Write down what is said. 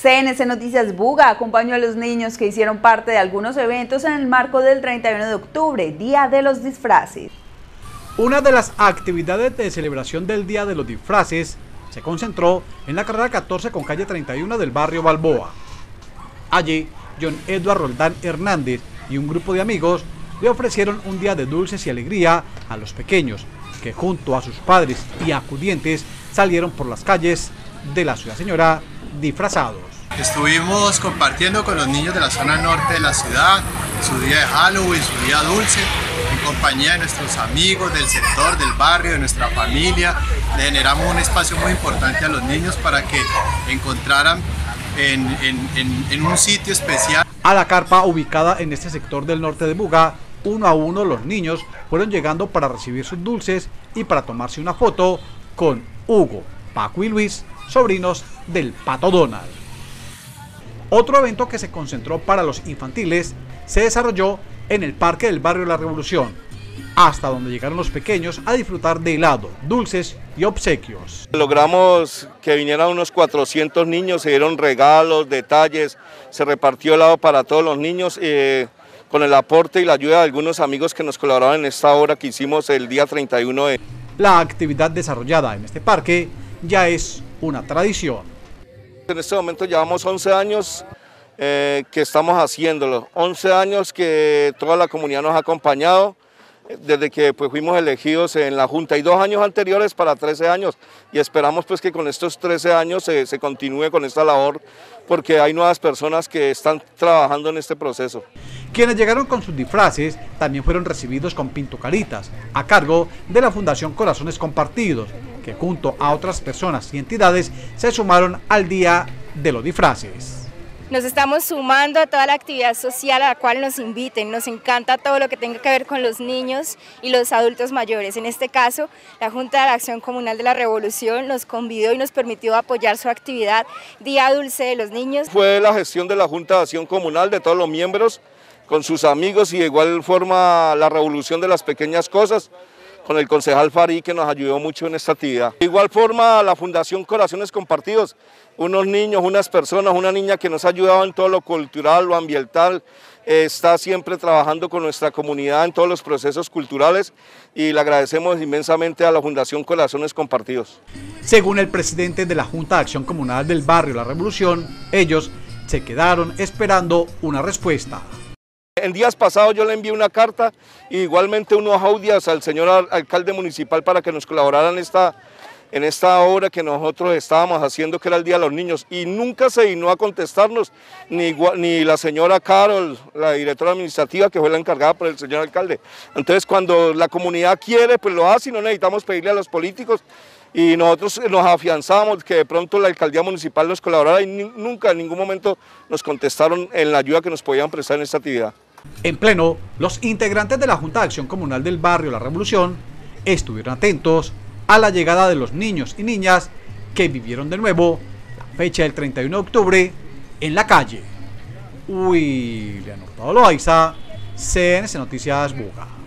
CNC Noticias Buga acompañó a los niños que hicieron parte de algunos eventos en el marco del 31 de octubre, Día de los Disfraces. Una de las actividades de celebración del Día de los Disfraces se concentró en la carrera 14 con calle 31 del barrio Balboa. Allí, John Edward Roldán Hernández y un grupo de amigos le ofrecieron un día de dulces y alegría a los pequeños, que junto a sus padres y acudientes salieron por las calles de la ciudad señora disfrazados. Estuvimos compartiendo con los niños de la zona norte de la ciudad su día de Halloween, su día dulce, en compañía de nuestros amigos del sector, del barrio, de nuestra familia. Le generamos un espacio muy importante a los niños para que encontraran en un sitio especial. A la carpa ubicada en este sector del norte de Buga, uno a uno los niños fueron llegando para recibir sus dulces y para tomarse una foto con Hugo, Paco y Luis, sobrinos del Pato Donald. Otro evento que se concentró para los infantiles se desarrolló en el Parque del Barrio La Revolución, hasta donde llegaron los pequeños a disfrutar de helado, dulces y obsequios. Logramos que vinieran unos 400 niños, se dieron regalos, detalles, se repartió helado para todos los niños, con el aporte y la ayuda de algunos amigos que nos colaboraron en esta obra que hicimos el día 31 de... La actividad desarrollada en este parque ya es una tradición. En este momento llevamos 11 años que estamos haciéndolo, 11 años que toda la comunidad nos ha acompañado, desde que fuimos elegidos en la Junta, y 2 años anteriores para 13 años, y esperamos pues que con estos 13 años se continúe con esta labor, porque hay nuevas personas que están trabajando en este proceso. Quienes llegaron con sus disfraces también fueron recibidos con pintocaritas, a cargo de la Fundación Corazones Compartidos, que junto a otras personas y entidades se sumaron al Día de los Disfraces. Nos estamos sumando a toda la actividad social a la cual nos inviten. Nos encanta todo lo que tenga que ver con los niños y los adultos mayores. En este caso, la Junta de la Acción Comunal de la Revolución nos convidó y nos permitió apoyar su actividad Día Dulce de los Niños. Fue la gestión de la Junta de Acción Comunal, de todos los miembros, con sus amigos, y de igual forma la Revolución de las Pequeñas Cosas, con el concejal Farí, que nos ayudó mucho en esta actividad. De igual forma la Fundación Corazones Compartidos, unos niños, unas personas, una niña que nos ha ayudado en todo lo cultural, lo ambiental, está siempre trabajando con nuestra comunidad en todos los procesos culturales, y le agradecemos inmensamente a la Fundación Corazones Compartidos. Según el presidente de la Junta de Acción Comunal del barrio La Revolución, ellos se quedaron esperando una respuesta. En días pasados yo le envié una carta y igualmente unos audios al señor alcalde municipal para que nos colaborara en esta obra que nosotros estábamos haciendo, que era el Día de los Niños, y nunca se dignó a contestarnos, ni la señora Carol, la directora administrativa, que fue la encargada por el señor alcalde. Entonces, cuando la comunidad quiere, pues lo hace, y no necesitamos pedirle a los políticos, y nosotros nos afianzamos que de pronto la alcaldía municipal nos colaborara, y nunca en ningún momento nos contestaron en la ayuda que nos podían prestar en esta actividad. En pleno, los integrantes de la Junta de Acción Comunal del barrio La Revolución estuvieron atentos a la llegada de los niños y niñas que vivieron de nuevo la fecha del 31 de octubre en la calle. William Hurtado Loaiza, CNC Noticias Buga.